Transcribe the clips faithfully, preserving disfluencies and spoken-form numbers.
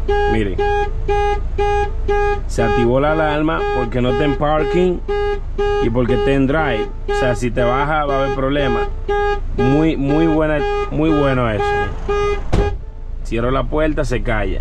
Miren, se activó la alarma porque no está en parking y porque está en drive. O sea, si te baja va a haber problema. Muy, muy buena, muy bueno eso. Cierro la puerta, se calla.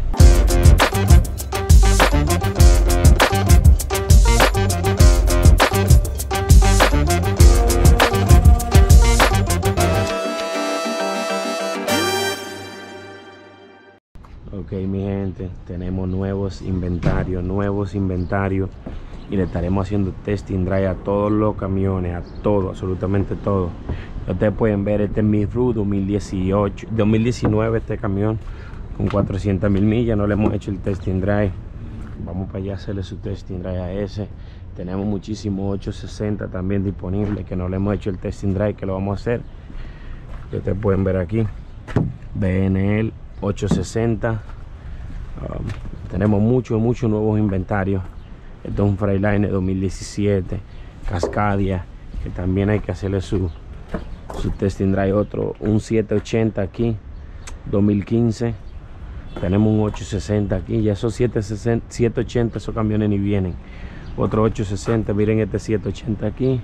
Ok, mi gente, tenemos nuevos inventarios, nuevos inventarios y le estaremos haciendo testing drive a todos los camiones, a todo, absolutamente todo. Ustedes pueden ver, este es mi Ru dos mil dieciocho, dos mil diecinueve, este camión con cuatrocientas mil millas. No le hemos hecho el testing drive. Vamos para allá a hacerle su testing drive a ese. Tenemos muchísimos ochocientos sesenta también disponibles que no le hemos hecho el testing drive, que lo vamos a hacer. Ustedes pueden ver aquí B N L ochocientos sesenta. Um, tenemos muchos muchos nuevos inventarios. Esto es un Freightliner dos mil diecisiete Cascadia, que también hay que hacerle su, su testing drive. Otro, un setecientos ochenta aquí, dos mil quince. Tenemos un ochocientos sesenta aquí. Ya esos setecientos ochenta, esos camiones ni vienen. Otro ochocientos sesenta, miren este setecientos ochenta aquí.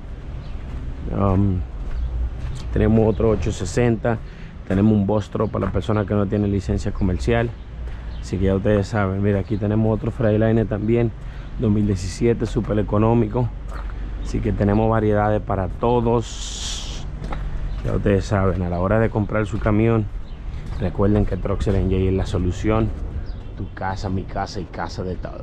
Um, tenemos otro ochocientos sesenta. Tenemos un Bostro para las personas que no tienen licencia comercial. Así que ya ustedes saben. Mira, aquí tenemos otro Freightliner también, dos mil diecisiete, súper económico. Así que tenemos variedades para todos. Ya ustedes saben, a la hora de comprar su camión, recuerden que Trucks L N J es la solución. Tu casa, mi casa y casa de todo.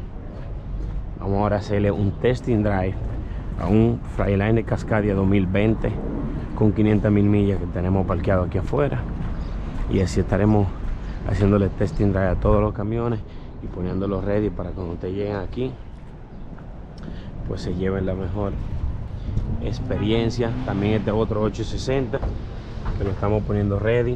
Vamos ahora a hacerle un testing drive a un Freightliner Cascadia dos mil veinte con quinientas mil millas que tenemos parqueado aquí afuera. Y así estaremos haciéndole testing drive a todos los camiones y poniéndolos ready para cuando te lleguen aquí, pues se lleven la mejor experiencia. También este otro ochocientos sesenta que lo estamos poniendo ready.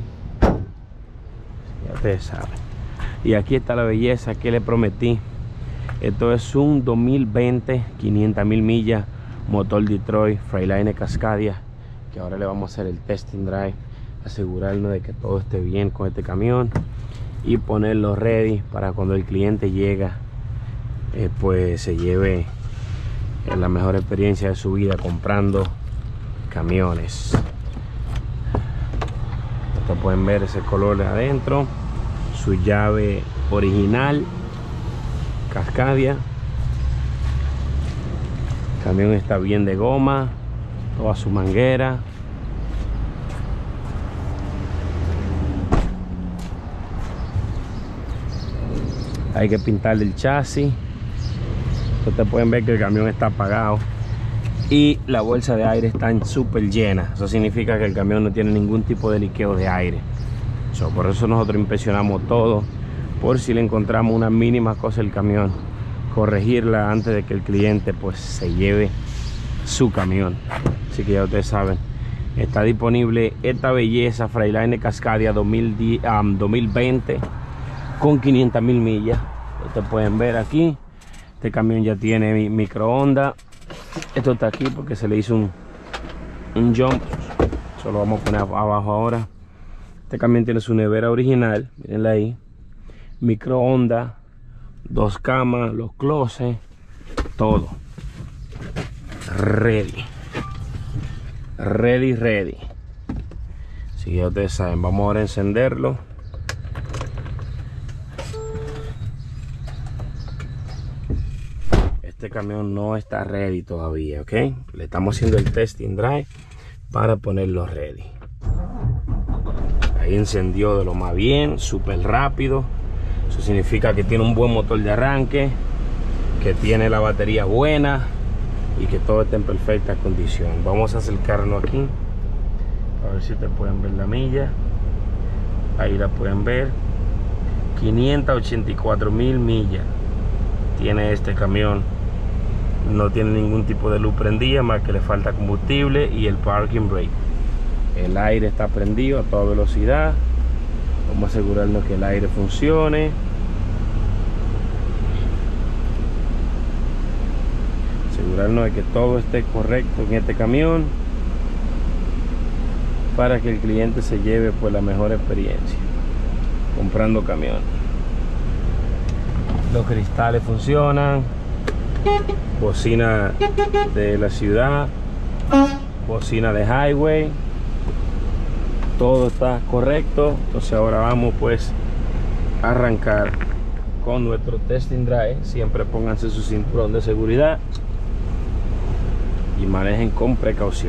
Ya ustedes saben. Y aquí está la belleza que le prometí. Esto es un dos mil veinte, quinientas mil millas, motor Detroit, Freightliner Cascadia, que ahora le vamos a hacer el testing drive, asegurarnos de que todo esté bien con este camión y ponerlo ready para cuando el cliente llega, eh, pues se lleve eh, la mejor experiencia de su vida comprando camiones. Ustedes pueden ver ese color de adentro, su llave original Cascadia. El camión está bien de goma, toda su manguera. Hay que pintarle el chasis. Ustedes pueden ver que el camión está apagado y la bolsa de aire está súper llena. Eso significa que el camión no tiene ningún tipo de liqueo de aire. So, por eso nosotros inspeccionamos todo, por si le encontramos una mínima cosa del camión, corregirla antes de que el cliente pues se lleve su camión. Así que ya ustedes saben, está disponible esta belleza Freightliner Cascadia dos mil veinte con quinientas mil millas. Ustedes pueden ver aquí, este camión ya tiene microondas. Esto está aquí porque se le hizo un, un jump. Eso lo vamos a poner abajo ahora. Este camión tiene su nevera original, mirenla ahí, microondas, dos camas, los closets, todo ready, ready, ready. Así que ya ustedes saben, vamos ahora a encenderlo. Este camión no está ready todavía, ok. Le estamos haciendo el testing drive para ponerlo ready. Ahí encendió de lo más bien, súper rápido. Eso significa que tiene un buen motor de arranque, que tiene la batería buena y que todo está en perfecta condición. Vamos a acercarnos aquí a ver si te pueden ver la milla. Ahí la pueden ver. quinientas ochenta y cuatro mil millas tiene este camión. No tiene ningún tipo de luz prendida, más que le falta combustible y el parking brake. El aire está prendido a toda velocidad. Vamos a asegurarnos que el aire funcione. Asegurarnos de que todo esté correcto en este camión para que el cliente se lleve pues la mejor experiencia comprando camión. Los cristales funcionan. Bocina de la ciudad. Bocina de highway. Todo está correcto. Entonces ahora vamos pues a arrancar con nuestro testing drive. Siempre pónganse su cinturón de seguridad y manejen con precaución.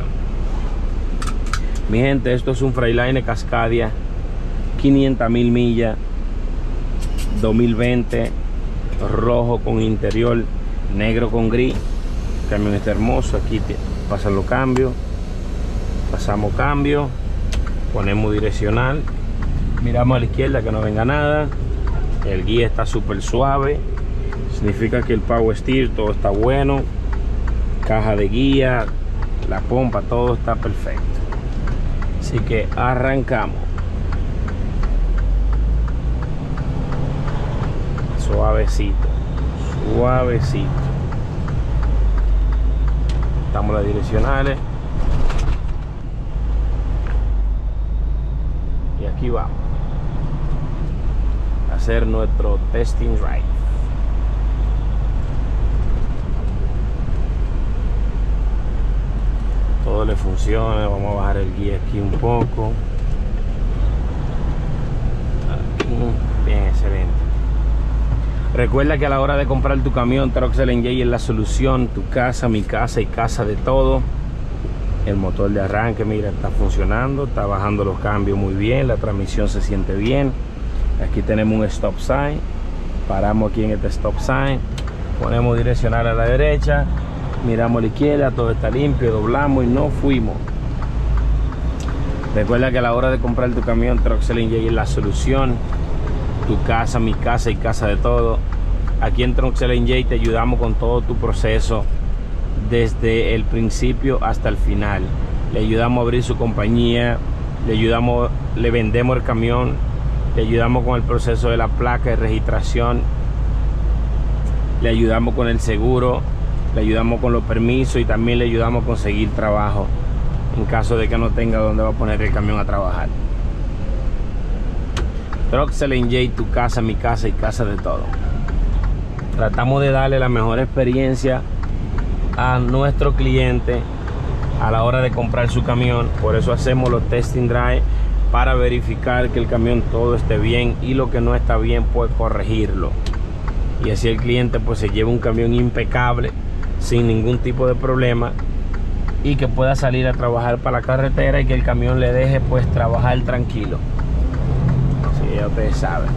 Mi gente, esto es un Freightliner Cascadia quinientas mil millas dos mil veinte, rojo con interior negro con gris. El camión está hermoso. Aquí pasan los cambios, pasamos cambio, ponemos direccional, miramos a la izquierda que no venga nada. El guía está súper suave, significa que el power steer todo está bueno. Caja de guía, la pompa, todo está perfecto. Así que arrancamos. Suavecito, suavecito. Estamos las direccionales. Y aquí vamos a hacer nuestro testing drive. Todo le funciona. Vamos a bajar el guía aquí un poco. Aquí. Bien, excelente. Recuerda que a la hora de comprar tu camión, Trucks L N J es la solución. Tu casa, mi casa y casa de todo. El motor de arranque, mira, está funcionando, está bajando los cambios muy bien, la transmisión se siente bien. Aquí tenemos un stop sign. Paramos aquí en este stop sign, ponemos direccional a la derecha, miramos a la izquierda, todo está limpio, doblamos y nos fuimos. Recuerda que a la hora de comprar tu camión, Trucks L N J es la solución. Tu casa, mi casa y casa de todo. Aquí en Trucks L N J te ayudamos con todo tu proceso, desde el principio hasta el final. Le ayudamos a abrir su compañía, le ayudamos, le vendemos el camión, le ayudamos con el proceso de la placa de registración, le ayudamos con el seguro, le ayudamos con los permisos y también le ayudamos a conseguir trabajo en caso de que no tenga dónde va a poner el camión a trabajar. Trucks L N J, tu casa, mi casa y casa de todo. Tratamos de darle la mejor experiencia a nuestro cliente a la hora de comprar su camión. Por eso hacemos los testing drive, para verificar que el camión todo esté bien y lo que no está bien pues corregirlo, y así el cliente pues se lleve un camión impecable sin ningún tipo de problema y que pueda salir a trabajar para la carretera y que el camión le deje pues trabajar tranquilo. Así ya ustedes saben.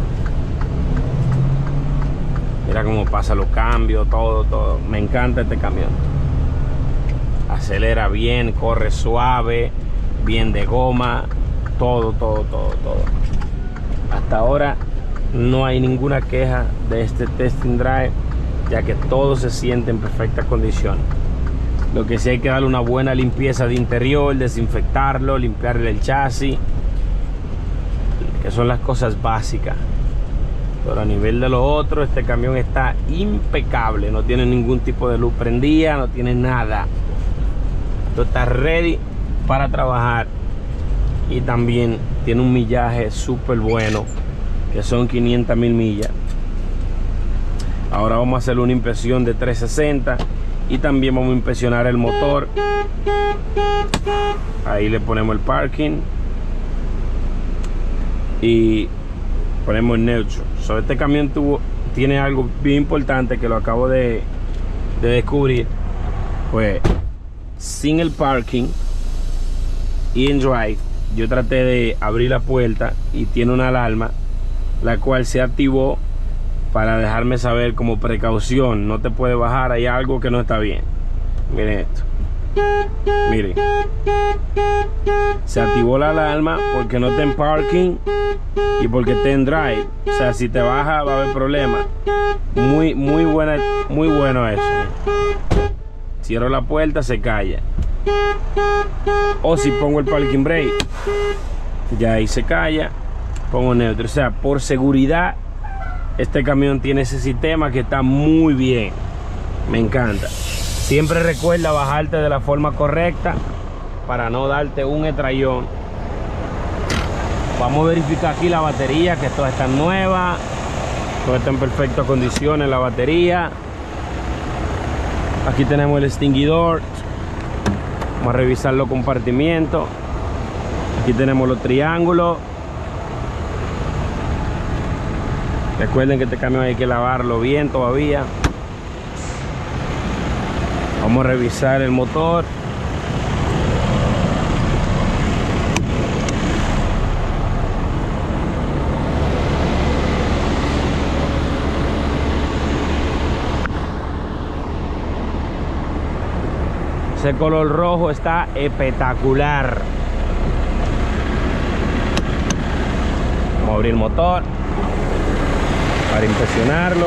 Mira cómo pasa los cambios, todo, todo. Me encanta este camión. Acelera bien, corre suave, bien de goma, todo, todo, todo, todo. Hasta ahora no hay ninguna queja de este testing drive, ya que todo se siente en perfecta condición. Lo que sí hay que darle una buena limpieza de interior, desinfectarlo, limpiarle el chasis, que son las cosas básicas. Pero a nivel de lo otro, este camión está impecable, no tiene ningún tipo de luz prendida, no tiene nada. Esto está ready para trabajar y también tiene un millaje súper bueno, que son quinientas mil millas. Ahora vamos a hacer una inspección de trescientos sesenta y también vamos a inspeccionar el motor. Ahí le ponemos el parking y ponemos el neutro. So, este camión tuvo, tiene algo bien importante que lo acabo de, de descubrir. Pues sin el parking y en drive, yo traté de abrir la puerta y tiene una alarma, la cual se activó para dejarme saber como precaución: no te puede bajar, hay algo que no está bien. Miren esto, miren, se activó la alarma porque no está en parking y porque está en drive. O sea, si te baja va a haber problemas. Muy, muy buena, muy bueno eso. Cierro la puerta, se calla. O si pongo el parking brake, ya ahí se calla, pongo neutro. O sea, por seguridad, este camión tiene ese sistema que está muy bien. Me encanta. Siempre recuerda bajarte de la forma correcta para no darte un estrellón. Vamos a verificar aquí la batería, que todas están nuevas. Todo está en perfectas condiciones, la batería. Aquí tenemos el extinguidor. Vamos a revisar los compartimientos. Aquí tenemos los triángulos. Recuerden que este camión hay que lavarlo bien todavía. Vamos a revisar el motor. Ese color rojo está espectacular. Vamos a abrir el motor para inspeccionarlo.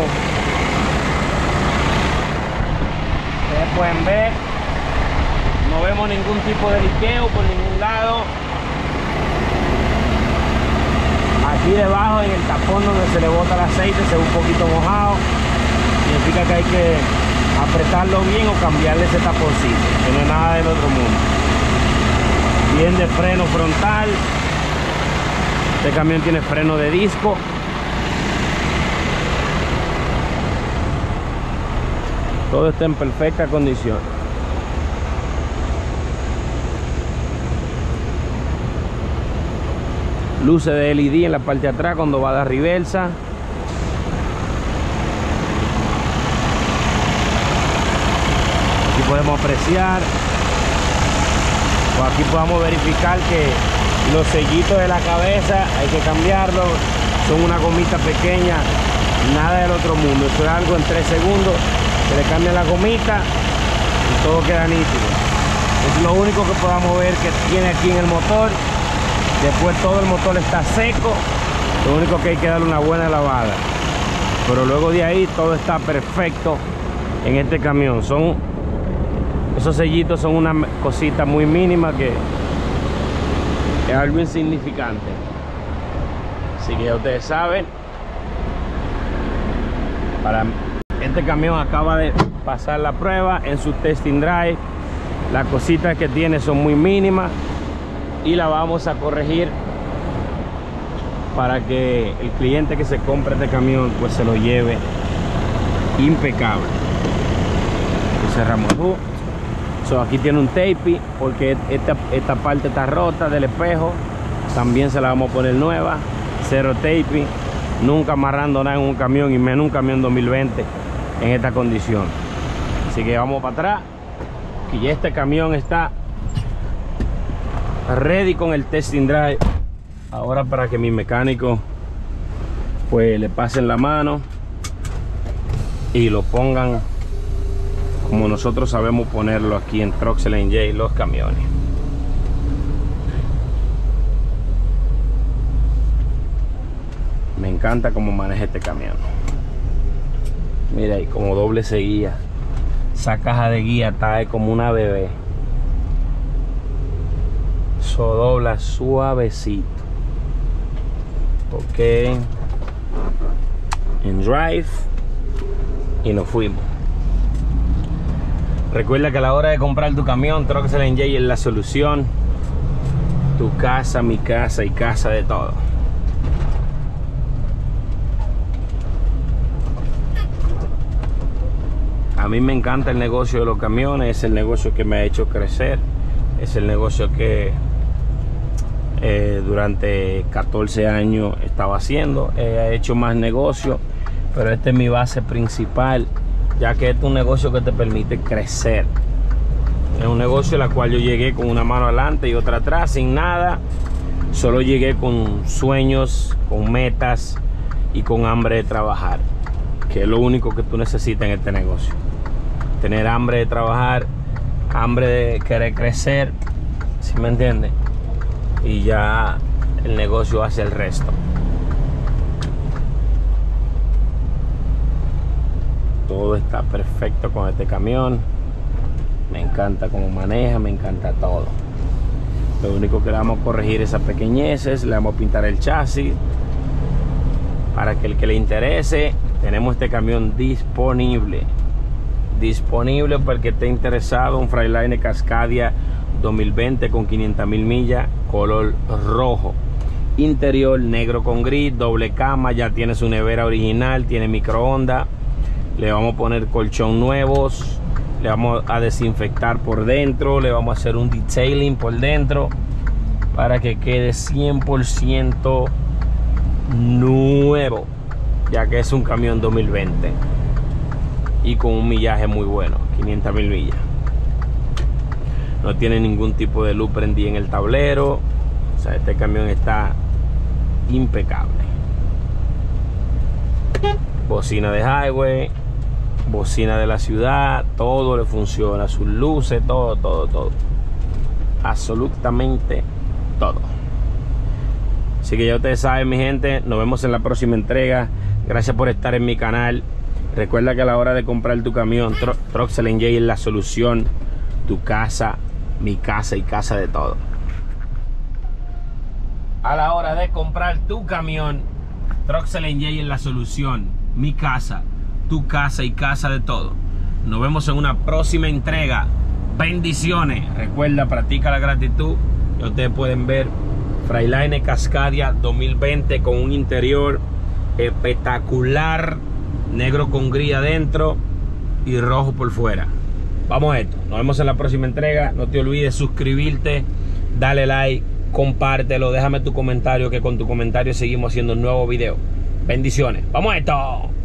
Ustedes pueden ver, no vemos ningún tipo de liqueo por ningún lado. Aquí debajo en el tapón donde se le bota el aceite se ve un poquito mojado. Significa que hay que apretarlo bien o cambiarle ese taponcito, que no es nada del otro mundo. Bien de freno frontal. Este camión tiene freno de disco. Todo está en perfecta condición. Luces de L E D en la parte de atrás cuando va a dar reversa. Aquí podemos apreciar, o aquí podemos verificar que los sellitos de la cabeza hay que cambiarlos. Son una gomita pequeña, nada del otro mundo. Esto es algo en tres segundos. Se le cambia la gomita y todo queda nítido. Es lo único que podamos ver que tiene aquí en el motor. Después todo el motor está seco. Lo único que hay que darle una buena lavada. Pero luego de ahí todo está perfecto en este camión. Son esos sellitos son una cosita muy mínima que es algo insignificante. Así que ya ustedes saben. Para este camión acaba de pasar la prueba en su testing drive. Las cositas que tiene son muy mínimas y la vamos a corregir para que el cliente que se compre este camión pues se lo lleve impecable. Y cerramos el hood. So, aquí tiene un tape porque esta, esta parte está rota del espejo. También se la vamos a poner nueva. Cero tape. Nunca amarrando nada en un camión y menos un camión dos mil veinte en esta condición. Así que vamos para atrás. Y este camión está ready con el testing drive. Ahora para que mi mecánico pues le pasen la mano y lo pongan como nosotros sabemos ponerlo aquí en Trucks L N J los camiones. Me encanta cómo maneja este camión. Mira ahí como doble se guía. Esa caja de guía está como una bebé. Eso dobla suavecito. Ok. En drive. Y nos fuimos. Recuerda que a la hora de comprar tu camión, Trucks L N J es la solución. Tu casa, mi casa y casa de todo. A mí me encanta el negocio de los camiones. Es el negocio que me ha hecho crecer. Es el negocio que eh, durante catorce años estaba haciendo. He hecho más negocio, pero esta es mi base principal, ya que este es un negocio que te permite crecer. Es un negocio en el cual yo llegué con una mano adelante y otra atrás, sin nada. Solo llegué con sueños, con metas y con hambre de trabajar, que es lo único que tú necesitas en este negocio. Tener hambre de trabajar, hambre de querer crecer, ¿sí me entiendes? Y ya el negocio hace el resto. Todo está perfecto con este camión. Me encanta cómo maneja, me encanta todo. Lo único que le vamos a corregir esas pequeñeces, le vamos a pintar el chasis. Para que el que le interese, tenemos este camión disponible. Disponible para el que esté interesado. Un Freightliner Cascadia dos mil veinte con quinientas mil millas, color rojo. interior negro con gris, doble cama, ya tiene su nevera original, tiene microondas. Le vamos a poner colchón nuevos, le vamos a desinfectar por dentro, le vamos a hacer un detailing por dentro para que quede cien por ciento nuevo, ya que es un camión dos mil veinte y con un millaje muy bueno, quinientas mil millas. No tiene ningún tipo de luz prendida en el tablero. O sea, este camión está impecable. Bocina de highway, bocina de la ciudad, todo le funciona, sus luces, todo, todo, todo, absolutamente todo. Así que ya ustedes saben, mi gente, nos vemos en la próxima entrega. Gracias por estar en mi canal. Recuerda que a la hora de comprar tu camión, Tro Trucks L N J es la solución. Tu casa, mi casa y casa de todo. A la hora de comprar tu camión, Trucks L N J es la solución. Mi casa, tu casa y casa de todo. Nos vemos en una próxima entrega. Bendiciones. Recuerda, practica la gratitud. Y ustedes pueden ver Freightliner Cascadia dos mil veinte con un interior espectacular, negro con gris adentro y rojo por fuera. Vamos a esto. Nos vemos en la próxima entrega. No te olvides suscribirte, dale like, compártelo, déjame tu comentario, que con tu comentario seguimos haciendo un nuevo video. Bendiciones. Vamos a esto.